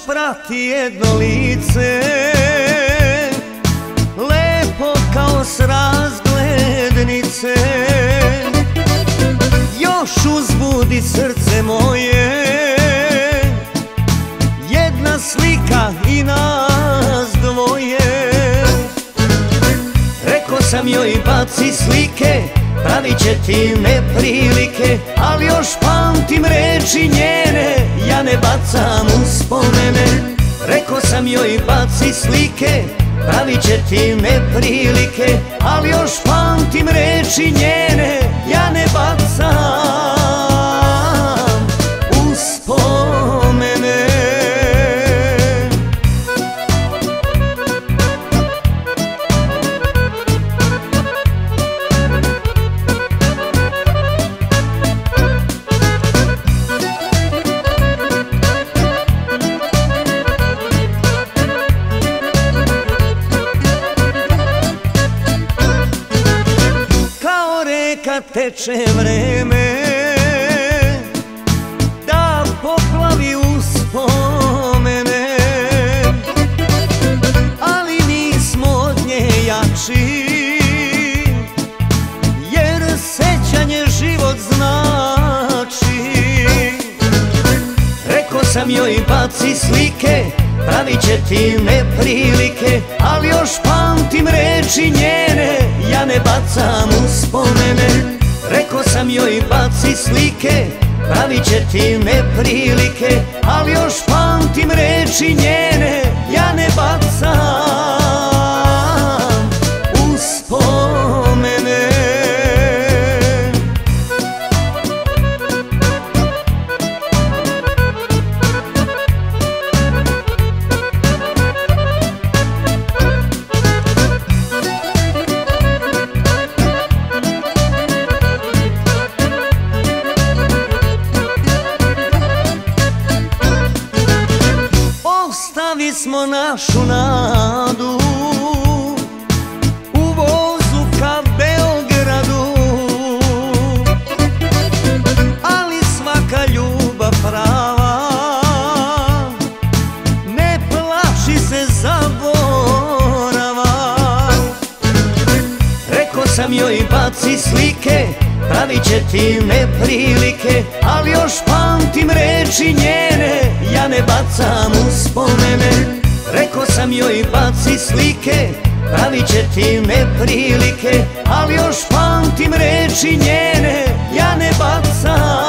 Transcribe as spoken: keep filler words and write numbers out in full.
prati jedno lice, lepo kao s razglednice. Još uzbudi srce moje jedna slika i nas dvoje. Rekao sam joj baci slike, pravit će ti neprilike, ali još pamtim reči njene, ja ne bacam uspomene. Rekao sam joj baci slike, pravit će ti neprilike, ali još pamtim reči njene, ja ne bacam uspomene. Kad teče vreme da poplavi uspomene, ali nismo od nje jači, jer sećanje život znači. Rekao sam joj baci slike, pravit će ti neprilike, ali još pamtim reči njene, ja ne bacam uspomene. Rekao sam joj baci slike, pravit će ti neprilike, ali još pamtim reči njene, ja ne bacam uspomene. Ostavi smo našu nadu u vozu ka Beogradu, ali svaka ljubav prava ne plaši se zaborava. Rekao sam joj baci slike, pravit će ti neprilike, ali još pamtim reči njene, ja ne bacam uspomene. Rekao sam joj baci slike, pravit će ti neprilike, ali još pamtim reči njene, ja ne bacam